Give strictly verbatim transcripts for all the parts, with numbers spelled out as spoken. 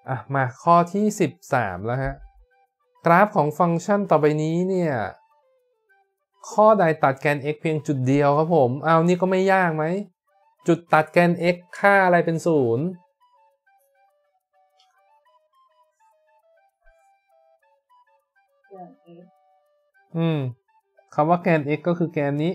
อ่ะมาข้อที่สิบสามแล้วฮะกราฟของฟังก์ชันต่อไปนี้เนี่ยข้อใดตัดแกน x เพียงจุดเดียวครับผมเอานี่ก็ไม่ยากไหมจุดตัดแกน x ค่าอะไรเป็นศูนย์อืมคำว่าแกน x ก็คือแกนนี้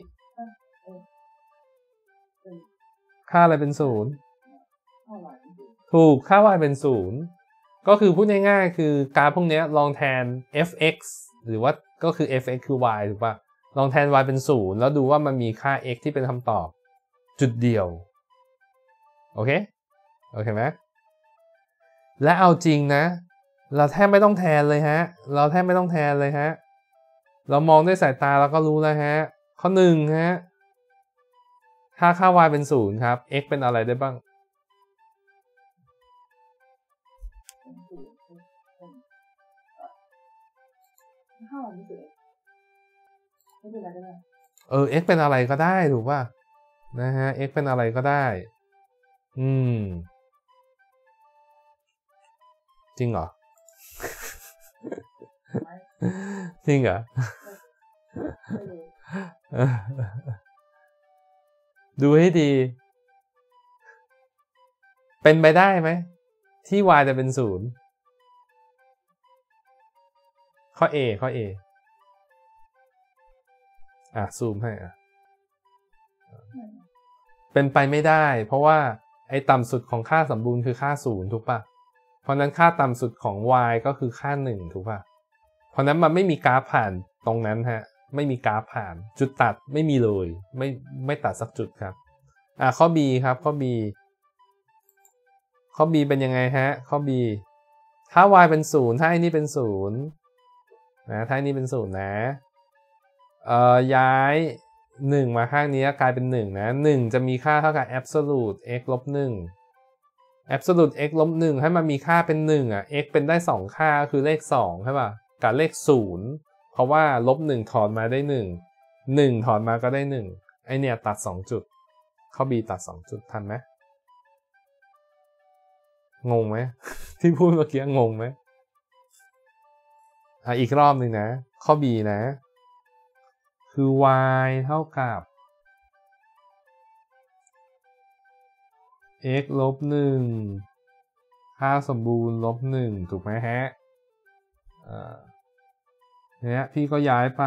ค่าอะไรเป็นศูนย์ถูกค่า y เป็นศูนย์ก็คือพูดง่ายๆคือกราฟพวกนี้ลองแทน f(x) หรือว่าก็คือ f(x) คือ y ถูกปะลองแทน y เป็นศูนย์แล้วดูว่ามันมีค่า x ที่เป็นคำตอบจุดเดียวโอเคโอเคไหมและเอาจริงนะเราแทบไม่ต้องแทนเลยฮะเราแทบไม่ต้องแทนเลยฮะเรามองด้วยสายตาเราก็รู้แล้วฮะข้อหนึ่งฮะถ้าค่า y เป็นศูนย์ครับ x เป็นอะไรได้บ้างเออ x เป็นอะไรก็ได้ถูกป่ะนะฮะ x เป็นอะไรก็ได้อืมจริงเหรอ จริงเหรอ ดูให้ดีเป็นไปได้ไหมที่ y จะเป็นศูนย์ข้อ A ข้อ A อ่ะซูมให้อ่ะเป็นไปไม่ได้เพราะว่าไอ้ต่ำสุดของค่าสมบูรณ์คือค่าศูนย์ถูกป่ะเพราะนั้นค่าต่ำสุดของ y ก็คือค่าหนึ่งถูกป่ะเพราะนั้นมันไม่มีกราฟผ่านตรงนั้นฮะไม่มีกราฟผ่านจุดตัดไม่มีเลยไม่ไม่ตัดสักจุดครับอ่ะข้อ B ครับข้อ B ข้อ B เป็นยังไงฮะข้อ B ถ้า y เป็นศูนย์ถ้าไอ้นี่เป็นศูนย์นะถ้าไอ้นี่เป็นศูนย์นะเอ่อย้ายหนึ่งมาข้างนี้กลายเป็นหนึ่งนะหนึ่งจะมีค่าเท่ากับ absolute x ลบหนึ่ง absolute x ลบหนึ่งให้มันมีค่าเป็นหนึ่งอ่ะ x เป็นได้สองค่าคือเลขสองใช่ป่ะกับเลขศูนย์เพราะว่าลบหนึ่งถอนมาได้หนึ่ง หนึ่งถอนมาก็ได้หนึ่งไอเนี่ยตัดสองจุดข้อ B ตัดสองจุดทันไหมงงไหม ที่พูดเมื่อกี้งงไหมอ่ะอีกรอบหนึ่งนะข้อ B นะคือ y เท่ากับ x ลบหนึ่งค่าสมบูรณ์ลบหนึ่งถูกไหมฮะอ่าเนี่ยพี่ก็ย้ายไป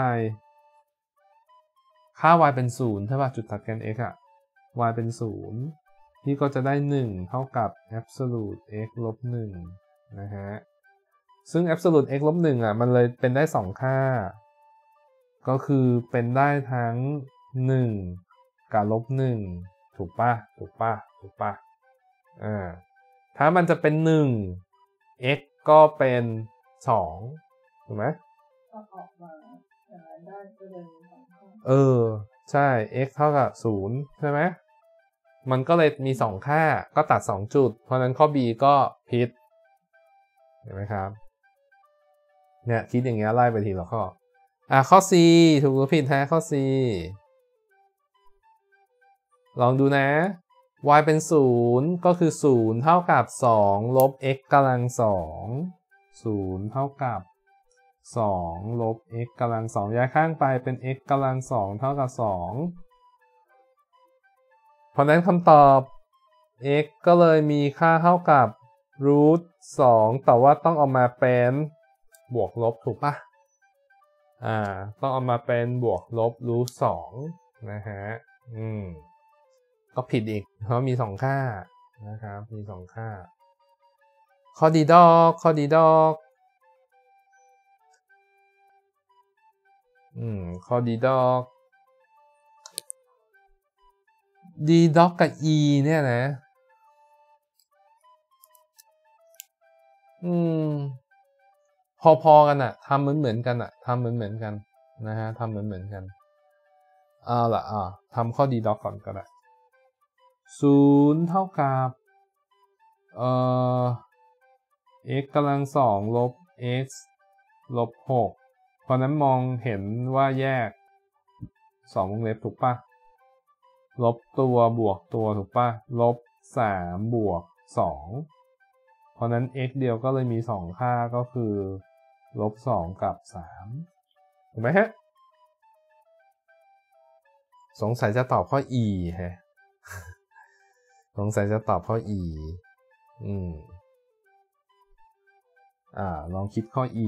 ค่า y เป็นศูนย์ใช่ป่ะจุดตัดแกน x อ่ะ y เป็นศูนย์พี่ก็จะได้หนึ่งเท่ากับ absolute x ลบหนึ่งนะฮะซึ่ง absolute x ลบหนึ่งอ่ะมันเลยเป็นได้สองค่าก็คือเป็นได้ทั้งหนึ่งกับลบหนึ่งถูกป่ะถูกป่ะถูกป่ะอ่าถ้ามันจะเป็นหนึ่ง x ก็เป็นสองถูกไหมออกมาอย่างนั้นได้ก็เลยเออใช่ x เท่ากับศูนย์ใช่ไหมมันก็เลยมีสองค่าก็ตัดสองจุดเพราะนั้นข้อ B ก็ผิดเห็นไหมครับเนี่ยคิดอย่างเงี้ยไล่ไปทีละข้ออ่ะข้อ C ถูกหรือผิดฮะข้อ C ลองดูนะ y เป็นศูนย์ก็คือศูนย์เท่ากับสองลบ x กำลังสองศูนย์เท่ากับสองลบ x กำลังสองย้ายข้างไปเป็น x กำลังสองเท่ากับสองเพราะนั้นคำตอบ x ก็เลยมีค่าเท่ากับ root สองแต่ว่าต้องเอามาเป็นบวกลบถูกปะอ่าต้องเอามาเป็นบวกลบ root สองนะฮะอืมก็ผิดอีกเพราะมีสองค่านะครับมีสองค่าข้อดีดอกข้อดีดอกอืมข้อดีดอกดีด็อกกับ e เนี่ยนะอืมพอๆกันอะทำเหมือนเหมือนกันอะทำเหมือนเหมือนกันนะฮะทำเหมือนเหมือนกันเอาล่ะอ่าทำข้อดีด็อกก่อนก็ได้ศูนย์เท่ากับเอ่อ x กำลังสองลบ x ลบหกเพราะนั้นมองเห็นว่าแยกสองวงเล็บถูกปะลบตัวบวกตัวถูกปะลบสามบวกสองเพราะนั้น x เดียวก็เลยมีสองค่าก็คือลบสองกับสามถูกไหมฮะสงสัยจะตอบข้อ e ฮะ สงสัยจะตอบข้อ e อืมอ่าลองคิดข้อ e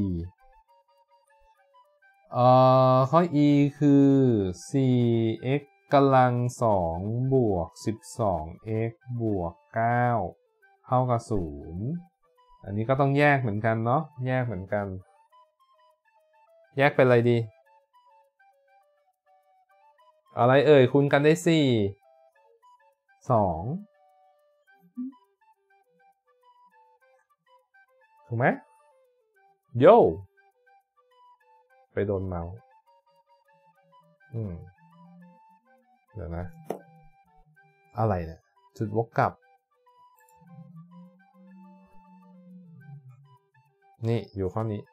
เอ่อข้อ e คือ สี่ x กำลังสองบวก สิบสอง x บวก เก้า เท่ากับศูนย์อันนี้ก็ต้องแยกเหมือนกันเนาะแยกเหมือนกันแยกเป็นอะไรดีอะไรเอ่ยคูณกันได้สี่ สองถูกไหมโย่ไปโดนเมาส์อืมเดี๋ยวนะอะไรเนี่ยจุดวกกลับนี่อยู่ข้อนี้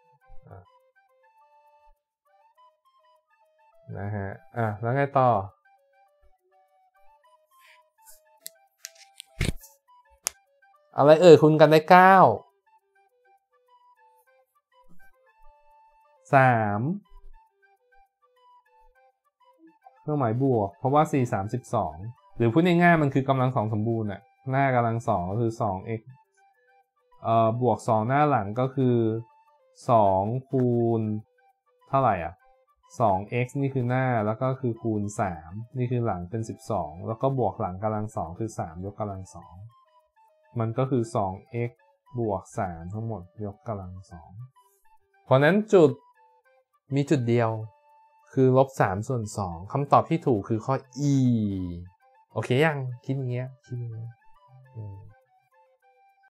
นะฮะอ่ะแล้วไงต่ออะไรเอ่ยคูณกันได้เก้า สามเครื่องหมายบวกเพราะว่าสี่ สามสิบสองหรือพูดง่ายๆมันคือกำลังสองสมบูรณ์อะหน้ากำลังสองก็คือ สอง x เอ่อบวกสองหน้าหลังก็คือสองคูณเท่าไหร่อ่ะ สอง x นี่คือหน้าแล้วก็คือคูณสามนี่คือหลังเป็นสิบสองแล้วก็บวกหลังกำลังสองคือสามยกกำลังสองมันก็คือ สอง x บวกสามทั้งหมดยกกำลังสองเพราะนั้นจุดมีจุดเดียวคือลบสามส่วนสองคำตอบที่ถูกคือข้อ e โอเคยังคิดอย่างเงี้ยคิดอย่างเงี้ย